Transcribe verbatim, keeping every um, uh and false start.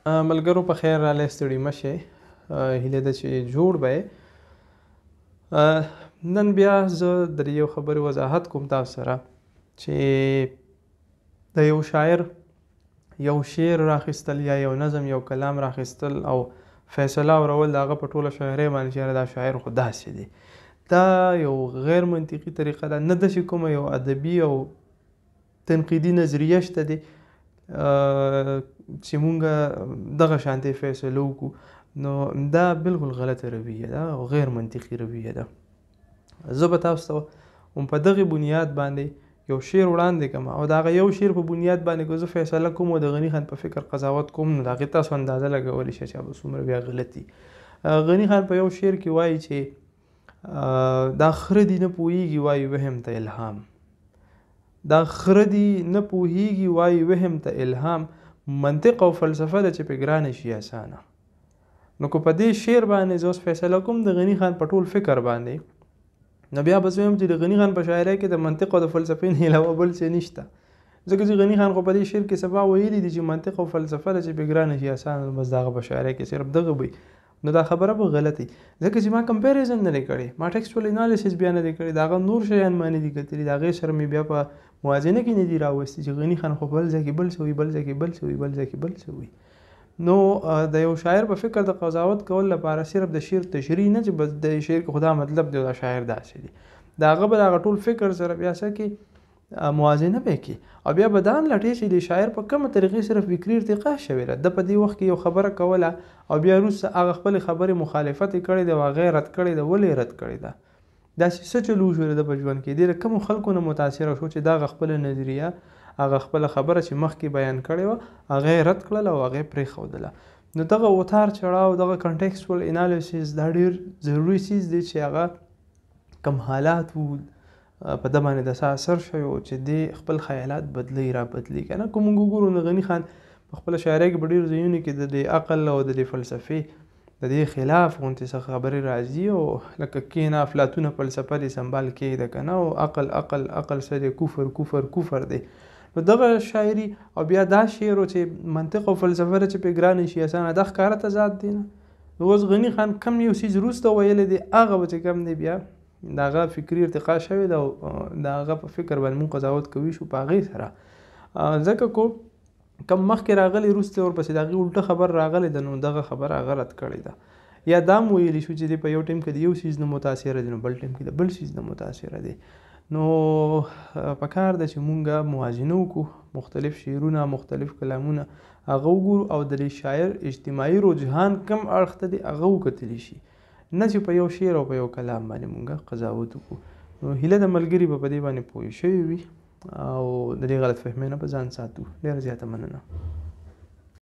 ملګرو په خیر رالی، ستړي مه شئ. هیله ده چې جوړ به یې. نن بیا زه د یو خبرې وضاحت کوم تاسو سره چې د یو شاعر یو شعر راخیستل یا یو نظم یو کلام راخیستل او فیصله اورول د هغه په ټوله شاعرۍ باندې چې دا شاعر خو داسې دی. دا یو غیر منطقي طریقه ده، نه داسې کومه یو ادبي او تنقیدي نظریه شته دی چې مونږ دغه شانتې فیصله وکړو. نو دا بالکل غلطه رویه ده او غیر منطقي رویه ده. زه به تاسو ته هم په دغې بنیاد باندې یو شعر وړاندې کوم او د هغه یو شعر په بنیاد باندې که زه فیصله کوم او د غني خان په فکر قضاوت کوم نو د هغې تاسو اندازه لګولی شئ چې به څومره بیا غلط دي. غني خان په یو شعر کې وایي چې دا خره دي نه پوهېږي وایي وهم ته الهام، دا خره دي نه پوهېږي وایي وهم ته الهام، منطق او فلسفه ده چې پې ګرانه شي اسانه. نو که په دې شعر باندې زه اوس فیصله کوم د غني خان په ټول فکر باندې، نو بیا به زه وایم چې د غني خان په شاعرۍ کې د منطق او د فلسفې نه علاوه بل څه نشته. ځکه چې غني خان خو په دې شعر کې سبا ویلي دي چې منطق او فلسفه ده چې پې ګرانه شي اسانه، بس د هغه په شاعرۍ کې صرف دغه وي. نو دا خبره به غلطي، ځکه چې ما کمپیریزن نه دی کړی، ما ټیکسټوال انالیسس بیا نه دی کړی، د هغه نور شیان ما نه دي کتلي، د هغې سره مې بیا په موازنه کې نه دي راوستي چې غني خان خو بل ځای کې بل څه وي، بل ځای کې بل څه وي، بل ځای کې بل څه وي. نو د یو شاعر په فکر د قضاوت کول لپاره صرف د شعر تشریح نه چې بس د شعر کې خو دا مطلب دی دا شاعر داسې دی، د هغه به د هغه ټول فکر سره بیا څه کې موازنه به کړي او بیا به دا هم لټوي چې د شاعر په کومه طریقې سره فکري ارتقا شوې ده. د په دې وخت کې یو خبره کوله او بیا وروسته هغه خپلې خبرې مخالفت یې کړی دی او هغه یې رد کړی ده. ولې یې رد کړې ده؟ داسې څه چل وشول ده په ژوند کې؟ ډېر کمو خلکو نه متاثره شو چې دا هغه خپله نظریه هغه خپله خبره چې مخکې بیان کړې وه هغه یې رد کړله او هغه یې پرېښودله. نو دغه اتار چړاو، دغه کنټیکسټوال انالیسس دا ډېر ضروري چیز دی چې هغه کم حالات وو په ده باندې د څه اثر شوی و چې دی خپل خیالات بدلی را بدلی که نه. که مونږ وګورو نو غني خان په خپله شاعرۍ کې په ډېرو ځایونو کې د دې عقل او د دې فلسفې د دې خلاف غوندې څه خبرې راځي او لکه کښېنه افلاطونه فلسفه دې سنبال کېږده که نه، او عقل عقل عقل څه دی، کفر کفر کفر دی. نو دغه شاعري او بیا دا شعر و چې منطق او فلسفه ده چې پې ګرانې شي اسانه، دا ښکاره تضاد دی نه. نو اوس غني خان کم یو څیز وروسته ویلی دی هغه به چې کم دی بیا د هغه فکري ارتقا شوې ده او د هغه په فکر باندې مونږ قضاوت کوي شو په هغې سره. ځکه کو کم مخکې راغلی وروسته ورپسې د هغې الټه خبر راغلی ده نو دغه خبره هغه رد کړې ده. یا دا هم ویلی شو چې دی په یو ټایم کې د یو څیز نه متاثره دی نو بل ټایم کې د بل څیز نه متاثره دی. نو پکار ده چې مونږ موازنه وکړو، مختلف شعرونه مختلف کلامونه هغه وګورو او د دې شاعر اجتماعي رجحان کم اړخ ته دی هغه وکتلی شي، نه چې په یو شعر او په یو کلام باندې مونږ قضاوت وکړو. نو هیله د ملګري به په دې باندې پوه شوي وي او د دې غلط فهمۍ نه به ځان ساتو. ډېره زیاته مننه.